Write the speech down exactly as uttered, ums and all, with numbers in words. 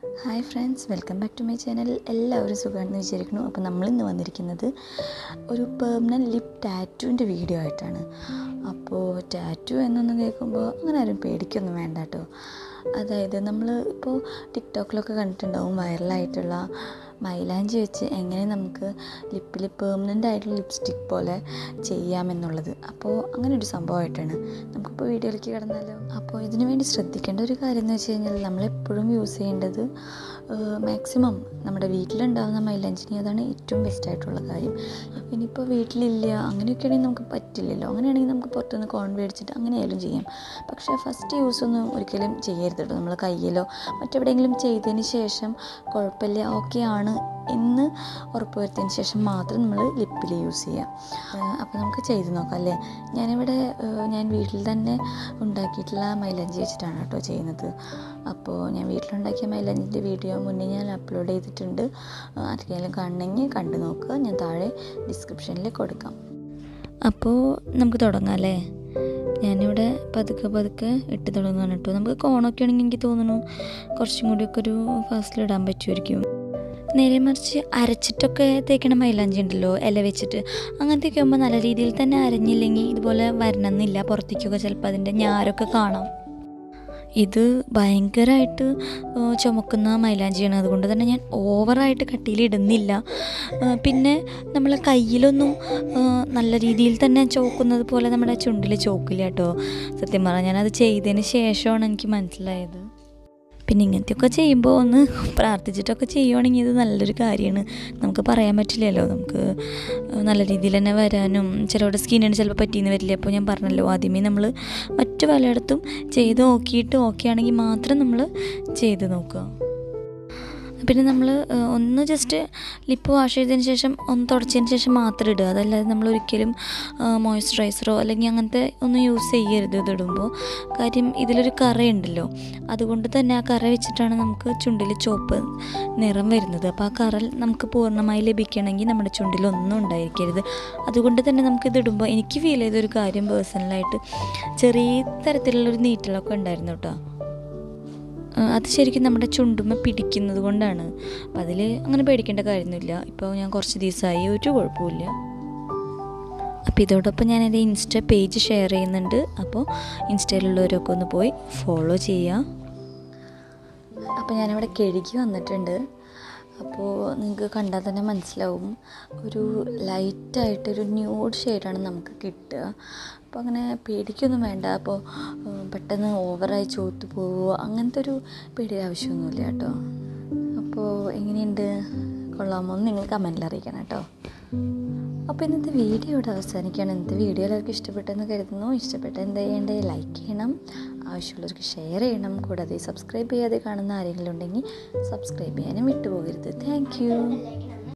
Hi friends, welcome back to my channel. എല്ലാവരും സുഖമാണെന്ന് വിചാരിക്കുന്നു. അപ്പോൾ നമ്മളിന്ന് വന്നിരിക്കുന്നത് ഒരു പെർമനൻറ്റ് ലിപ് ടാറ്റുവിൻ്റെ വീഡിയോ ആയിട്ടാണ്. അപ്പോൾ ടാറ്റു എന്നൊന്നും കേൾക്കുമ്പോൾ അങ്ങനെ ആരും പേടിക്കൊന്നും വേണ്ട കേട്ടോ. അതായത് നമ്മൾ ഇപ്പോൾ ടിക്ടോക്കിലൊക്കെ കണ്ടിട്ടുണ്ടാവും വൈറലായിട്ടുള്ള മൈലാഞ്ചി വെച്ച് എങ്ങനെ നമുക്ക് ലിപ്പിൽ പെർമനൻ്റ് ആയിട്ടുള്ള ലിപ്സ്റ്റിക് പോലെ ചെയ്യാമെന്നുള്ളത്. അപ്പോൾ അങ്ങനെ ഒരു സംഭവമായിട്ടാണ്. നമുക്കിപ്പോൾ വീഡിയോയിലേക്ക് കിടന്നാലോ. അപ്പോൾ ഇതിനു വേണ്ടി ശ്രദ്ധിക്കേണ്ട ഒരു കാര്യം എന്ന് വെച്ച് കഴിഞ്ഞാൽ നമ്മളെപ്പോഴും യൂസ് ചെയ്യേണ്ടത് മാക്സിമം നമ്മുടെ വീട്ടിലുണ്ടാകുന്ന മൈലാഞ്ചിനി, അതാണ് ഏറ്റവും ബെസ്റ്റായിട്ടുള്ള കാര്യം. ഇനിയിപ്പോൾ വീട്ടിലില്ല അങ്ങനെയൊക്കെ ആണെങ്കിൽ നമുക്ക് പറ്റില്ലല്ലോ. അങ്ങനെയാണെങ്കിൽ നമുക്ക് പുറത്തുനിന്ന് കോൺ മേടിച്ചിട്ട് അങ്ങനെയായാലും ചെയ്യാം. പക്ഷേ ഫസ്റ്റ് യൂസൊന്നും ഒരിക്കലും ചെയ്യരുത് കേട്ടോ. നമ്മൾ കയ്യിലോ മറ്റെവിടെയെങ്കിലും ചെയ്തതിന് ശേഷം കുഴപ്പമില്ല, ഓക്കെ ആണ് എന്ന് ഉറപ്പ് വരുത്തിയതിന് ശേഷം മാത്രം നമ്മൾ ലിപ്പിൽ യൂസ് ചെയ്യാം. അപ്പോൾ നമുക്ക് ചെയ്ത് നോക്കാം അല്ലേ. ഞാനിവിടെ ഞാൻ വീട്ടിൽ തന്നെ ഉണ്ടാക്കിയിട്ടുള്ള മൈലാഞ്ചി വെച്ചിട്ടാണ് കേട്ടോ ചെയ്യുന്നത്. അപ്പോൾ ഞാൻ വീട്ടിലുണ്ടാക്കിയ മൈലാഞ്ചിൻ്റെ വീഡിയോ മുന്നേ ഞാൻ അപ്ലോഡ് ചെയ്തിട്ടുണ്ട്. ആർക്കെങ്കിലും കാണണമെങ്കിൽ കണ്ടു നോക്കുക, ഞാൻ താഴെ ഡിസ്ക്രിപ്ഷനിൽ കൊടുക്കാം. അപ്പോൾ നമുക്ക് തുടങ്ങാം അല്ലേ. ഞാനിവിടെ പതുക്കെ പതുക്കെ ഇട്ട് തുടങ്ങുകയാണ് കേട്ടോ. നമുക്ക് കോണൊക്കെ ആണെങ്കിൽ എനിക്ക് തോന്നുന്നു കുറച്ചും കൂടിയൊക്കെ ഒരു ഫസ്റ്റിലിടാൻ പറ്റുമായിരിക്കും. നേരെ മറിച്ച് അരച്ചിട്ടൊക്കെ തേക്കണ മൈലാഞ്ചി ഉണ്ടല്ലോ, ഇല വെച്ചിട്ട്, അങ്ങനത്തെയൊക്കെ ആകുമ്പോൾ നല്ല രീതിയിൽ തന്നെ അരഞ്ഞില്ലെങ്കിൽ ഇതുപോലെ വരണമെന്നില്ല. പുറത്തേക്കൊക്കെ ചിലപ്പോൾ അതിൻ്റെ ഞാരൊക്കെ കാണാം. ഇത് ഭയങ്കരമായിട്ട് ചുമക്കുന്ന മൈലാഞ്ചിയാണ്, അതുകൊണ്ട് തന്നെ ഞാൻ ഓവറായിട്ട് കട്ടിയിലിടുന്നില്ല. പിന്നെ നമ്മൾ കയ്യിലൊന്നും നല്ല രീതിയിൽ തന്നെ ചോക്കുന്നത് പോലെ നമ്മുടെ ചുണ്ടിൽ ചോക്കില്ല കേട്ടോ. സത്യം പറഞ്ഞാൽ ഞാനത് ചെയ്തതിന് ശേഷമാണ് എനിക്ക് മനസ്സിലായത്. പിന്നെ ഇങ്ങനത്തെയൊക്കെ ചെയ്യുമ്പോൾ ഒന്ന് പ്രാർത്ഥിച്ചിട്ടൊക്കെ ചെയ്യുവാണെങ്കിൽ ഇത് നല്ലൊരു കാര്യമാണ്. നമുക്ക് പറയാൻ പറ്റില്ലല്ലോ, നമുക്ക് നല്ല രീതിയിൽ തന്നെ വരാനും ചിലരുടെ സ്കിന്നിന് ചിലപ്പോൾ പറ്റിയെന്ന് വരില്ല. അപ്പോൾ ഞാൻ പറഞ്ഞല്ലോ, ആദ്യമേ നമ്മൾ മറ്റു പലയിടത്തും ചെയ്ത് നോക്കിയിട്ട് ഓക്കെ ആണെങ്കിൽ മാത്രം നമ്മൾ ചെയ്ത് നോക്കുക. പിന്നെ നമ്മൾ ഒന്ന് ജസ്റ്റ് ലിപ്പ് വാഷ് ചെയ്തതിന് ശേഷം ഒന്ന് തുടച്ചതിന് ശേഷം മാത്രം ഇടുക. അതല്ലാതെ നമ്മൾ ഒരിക്കലും മോയ്സ്ചറൈസറോ അല്ലെങ്കിൽ അങ്ങനത്തെ ഒന്നും യൂസ് ചെയ്യരുത് ഇതിടുമ്പോൾ. കാര്യം ഇതിലൊരു കറയുണ്ടല്ലോ, അതുകൊണ്ട് തന്നെ ആ കറ വെച്ചിട്ടാണ് നമുക്ക് ചുണ്ടിൽ ചുവപ്പ് നിറം വരുന്നത്. അപ്പോൾ ആ കറ നമുക്ക് പൂർണ്ണമായി ലഭിക്കണമെങ്കിൽ നമ്മുടെ ചുണ്ടിലൊന്നും ഉണ്ടായിരിക്കരുത്. അതുകൊണ്ട് തന്നെ നമുക്കിതിടുമ്പോൾ എനിക്ക് ഫീൽ ചെയ്തൊരു കാര്യം പേഴ്സണലായിട്ട്, ചെറിയ തരത്തിലുള്ളൊരു നീറ്റലൊക്കെ ഉണ്ടായിരുന്നു കേട്ടോ. അത് ശരിക്കും നമ്മുടെ ചുണ്ടുമ്മ പിടിക്കുന്നത് കൊണ്ടാണ്. അപ്പം അതിൽ അങ്ങനെ പേടിക്കേണ്ട കാര്യമൊന്നുമില്ല. ഇപ്പോൾ ഞാൻ കുറച്ച് ദിവസമായി, ഒരു കുഴപ്പമില്ല. അപ്പോൾ ഇതോടൊപ്പം ഞാൻ എൻ്റെ ഇൻസ്റ്റ പേജ് ഷെയർ ചെയ്യുന്നുണ്ട്. അപ്പോൾ ഇൻസ്റ്റയിലുള്ളവരൊക്കെ ഒന്ന് പോയി ഫോളോ ചെയ്യുക. അപ്പോൾ ഞാനിവിടെ കഴുകി വന്നിട്ടുണ്ട്. അപ്പോൾ നിങ്ങൾക്ക് കണ്ടാൽ തന്നെ മനസ്സിലാവും, ഒരു ലൈറ്റായിട്ടൊരു ന്യൂഡ് ഷെയ്ഡാണ് നമുക്ക് കിട്ടുക. അപ്പോൾ അങ്ങനെ പേടിക്കൊന്നും വേണ്ട. അപ്പോൾ പെട്ടെന്ന് ഓവറായി ചോത്ത് പോവുക അങ്ങനത്തെ ഒരു പേടിയുടെ ആവശ്യമൊന്നുമില്ല കേട്ടോ. അപ്പോൾ എങ്ങനെയുണ്ട്, കൊള്ളാമോ എന്ന് നിങ്ങൾ കമൻറ്റിൽ അറിയിക്കണം കേട്ടോ. അപ്പോൾ ഇന്നത്തെ വീഡിയോ ഇവിടെ അവസാനിക്കുകയാണ്. ഇന്നത്തെ വീഡിയോ എല്ലാവർക്കും ഇഷ്ടപ്പെട്ടെന്ന് കരുതുന്നു. ഇഷ്ടപ്പെട്ട എന്താ ചെയ്യേണ്ടത്, ലൈക്ക് ചെയ്യണം, ആവശ്യമുള്ളവർക്ക് ഷെയർ ചെയ്യണം. കൂടാതെ സബ്സ്ക്രൈബ് ചെയ്യാതെ കാണുന്ന ആരെങ്കിലും ഉണ്ടെങ്കിൽ സബ്സ്ക്രൈബ് ചെയ്യാനും വിട്ടുപോകരുത്. Thank you.